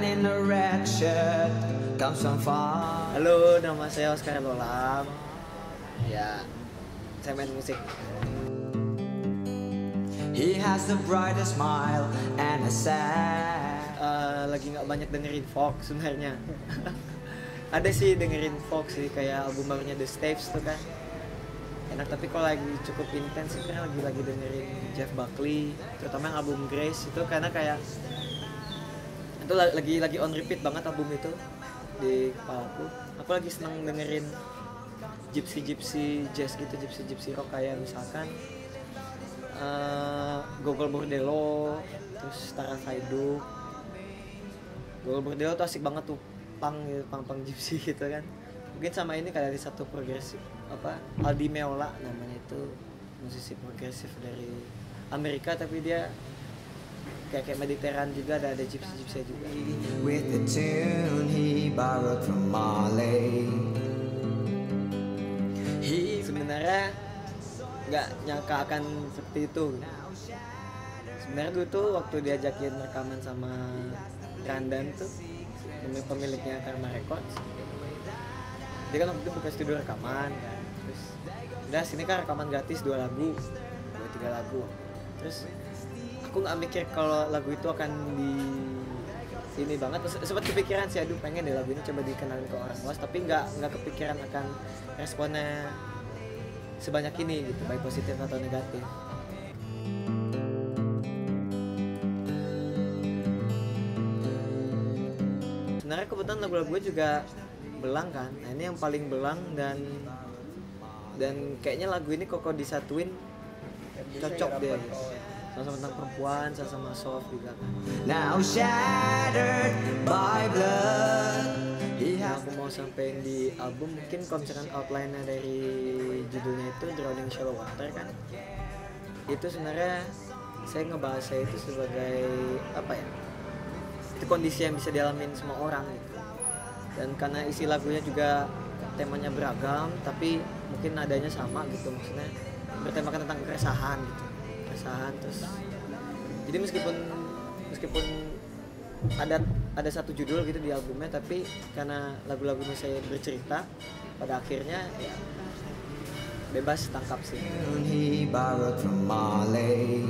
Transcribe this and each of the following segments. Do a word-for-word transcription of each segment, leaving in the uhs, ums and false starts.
man in a red shirt comes from far. Halo, nama saya Oscar Lolang. Ya, saya main musik. He has the brightest smile and a sad. Uh, lagi nggak banyak dengerin folk sebenarnya. Ada sih dengerin folk sih, kayak album barunya The Staves tuh kan. Enak, tapi kalau lagi cukup intens sih lagi lagi dengerin Jeff Buckley, terutama yang album Grace itu, karena kayak itu lagi lagi on repeat banget album itu di kepalaku. Aku lagi seneng dengerin gypsy gypsy jazz gitu, gypsy gypsy rock, kayak misalkan uh, Gogol Bordello, terus Tara Faidu. Gogol Bordello tuh asik banget tuh, punk gitu, punk punk gypsy gitu kan. Mungkin sama ini kayak di satu progresif apa Aldi Meola namanya, itu musisi progresif dari Amerika, tapi dia kayak kayak Mediterranean juga, ada ada gypsy gypsy juga. With the tune he borrowed from Marley. He sebenarnya nggak nyangka akan seperti itu. Sebenarnya dulu tuh waktu diajakin rekaman sama Randan tuh, pemiliknya Karma Records, dia kan waktu itu buka studio rekaman kan, terus udah sini kan rekaman gratis dua lagu, dua tiga lagu, terus aku nggak mikir kalau lagu itu akan di ini banget, sempat kepikiran sih, aduh pengen deh lagu ini coba dikenalin ke orang luas, tapi nggak nggak kepikiran akan responnya sebanyak ini gitu, baik positif atau negatif. Sebenarnya kebetulan lagu-lagu gue juga belang kan, nah ini yang paling belang, dan dan kayaknya lagu ini kok disatuin cocok deh, sama-sama tentang perempuan, sama-sama soft juga kan. Now shattered by blood. Nah, aku mau sampein di album, mungkin kalau misalkan outline-nya dari judulnya itu Drowning Shallow Water kan, itu sebenarnya saya ngebahas saya itu sebagai apa ya, itu kondisi yang bisa dialamin semua orang gitu. Dan karena isi lagunya juga temanya beragam, tapi mungkin nadanya sama gitu, maksudnya bertemakan tentang keresahan gitu, keresahan terus. Jadi meskipun meskipun ada ada satu judul gitu di albumnya, tapi karena lagu-lagunya saya bercerita, pada akhirnya ya bebas tangkap sih. He borrowed from Marley.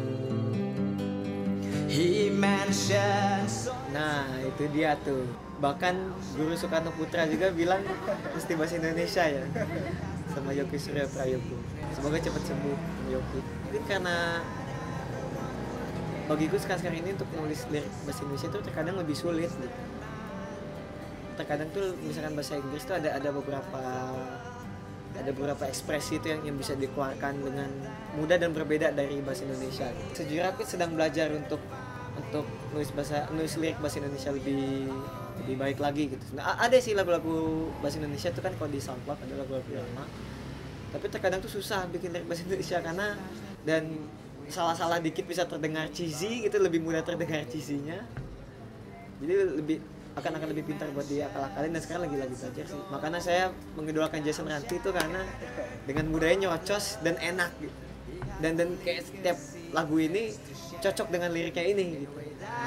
He mentions. Nah itu dia tuh, bahkan guru Soekarno Putra juga bilang mesti bahasa Indonesia ya, sama Yogi Surya Prayogo. Semoga cepat sembuh Yogi. Mungkin karena bagiku sekarang ini untuk nulis lirik bahasa Indonesia itu terkadang lebih sulit gitu. Terkadang tuh misalkan bahasa Inggris tuh ada ada beberapa ada beberapa ekspresi itu yang, yang bisa dikeluarkan dengan mudah dan berbeda dari bahasa Indonesia gitu. Sejujurnya aku sedang belajar untuk untuk nulis bahasa nulis lirik bahasa Indonesia lebih lebih baik lagi gitu. Nah, ada sih lagu-lagu bahasa Indonesia itu kan kalau di SoundCloud ada lagu-lagu lama, tapi terkadang tuh susah bikin lirik bahasa Indonesia karena, dan salah-salah dikit bisa terdengar cheesy gitu, lebih mudah terdengar cheesy-nya. Jadi lebih akan akan lebih pintar buat dia akal-akalin, dan sekarang lagi-lagi belajar sih. Makanya saya mengidolakan Jason Ranti itu karena dengan mudahnya nyocos dan enak gitu. Dan dan kayak setiap lagu ini cocok dengan liriknya ini gitu.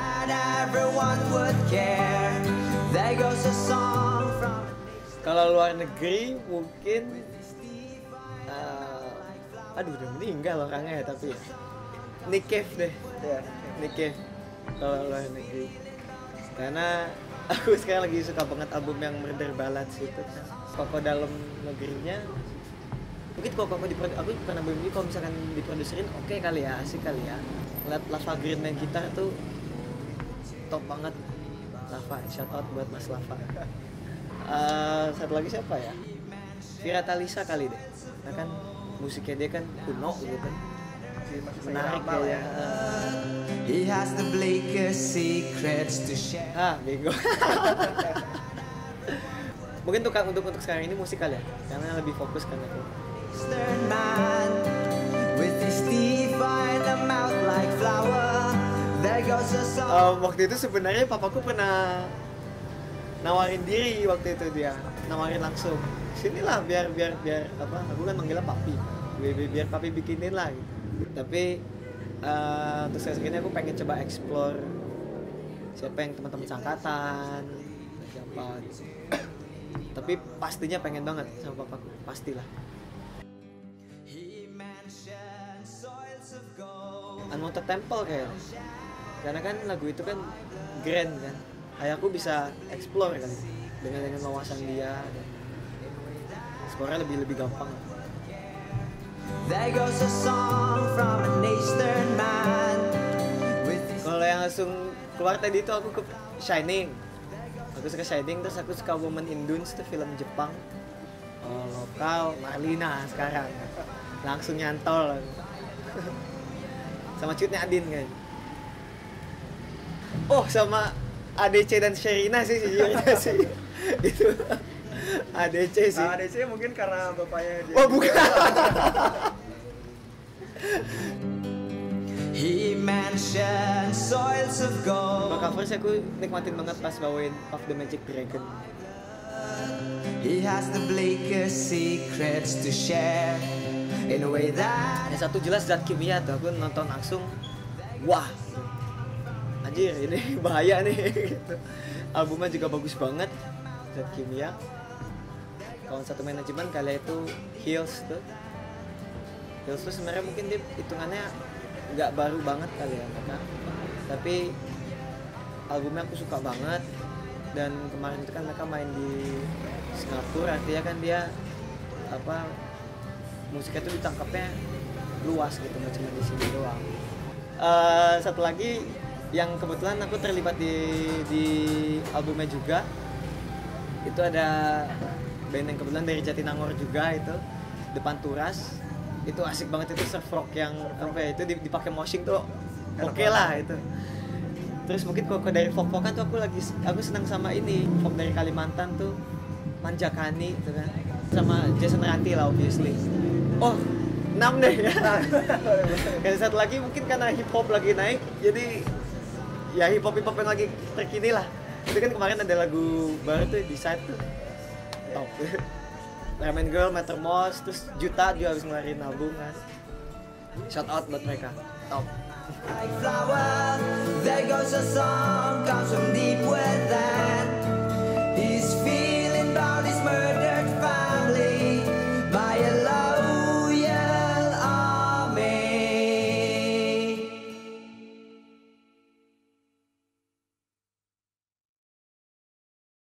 Kalau luar negeri mungkin uh, aduh udah meninggal orangnya ya, tapi ya Nick Cave deh ya, Nick Cave kalau luar negeri, karena aku sekarang lagi suka banget album yang murder ballads gitu kan. Koko dalam negerinya mungkin kok kok diproduksi, aku pernah beli kalau misalkan diproduserin oke okay kali ya, asik kali ya. Lihat Lava Green main gitar tuh top banget. Lava, shout out buat Mas Lava. Uh, satu lagi siapa ya? Vira Talisa kali deh. Nah kan musiknya dia kan kuno gitu kan, menarik ya. He has the bleakest secrets to share. Ah, bego. Mungkin untuk untuk untuk sekarang ini musikal ya, karena lebih fokus kan aku. Man with his teeth in the mouth like flower. There goes a song. Uh, waktu itu sebenarnya papaku pernah nawarin diri waktu itu, dia nawarin langsung, sinilah biar biar biar apa, aku kan manggilnya papi, biar, biar papi bikinin lah gitu. Tapi uh, untuk sekarang ini aku pengen coba explore siapa yang teman-teman seangkatan, siapa gitu. Tapi pastinya pengen banget sama papaku, pastilah. Unwanted Temple kayak, karena kan lagu itu kan grand kan, ayahku bisa explore kan dengan dengan wawasan dia, skornya lebih lebih gampang. There goes a song from an Eastern man. Kalau yang langsung keluar tadi itu aku ke Shining. Aku suka Shining, terus aku suka Woman in Dunes, itu film Jepang. Oh, lokal Marlina sekarang. Langsung nyantol. Sama cutnya Adin kan. Oh, sama A D C dan Sherina sih sejujurnya sih. Itu A D C sih. Nah, A D C mungkin karena bapaknya dia. Oh, bukan. He mentioned soils of gold. Kalau cover sih aku nikmatin banget pas bawain Puff the Magic Dragon. He has the bleakest secrets to share in a way that. Yang satu jelas zat kimia tuh, aku nonton langsung, wah, anjir ini bahaya nih. Gitu. Albumnya juga bagus banget, zat kimia. Kalau satu manajemen kali itu Hills tuh, Hills tuh sebenarnya mungkin dia hitungannya nggak baru banget kali ya, karena tapi albumnya aku suka banget. Dan kemarin itu kan mereka main di Singapura, artinya kan dia apa musiknya tuh ditangkapnya luas gitu, nggak cuma di sini doang. Uh, satu lagi yang kebetulan aku terlibat di di albumnya juga, itu ada band yang kebetulan dari Jatinangor juga, itu Depan Turas. Itu asik banget, itu surf rock yang apa ya, itu dipakai moshing tuh oke okay lah itu. Terus mungkin kalau dari folk-folkan tuh aku lagi aku senang sama ini folk dari Kalimantan tuh Manjakani gitu kan, sama Jason Ranti lah obviously. Oh enam deh ya. Kayak satu lagi mungkin karena hip hop lagi naik, jadi ya hip hop hip hop yang lagi terkini lah. Itu kan kemarin ada lagu baru tuh di side tuh top. Ramen Girl, Mattermost, terus Juta juga habis ngeluarin album kan. Shout out buat mereka, top. Like flower, there goes a song, comes from deep within.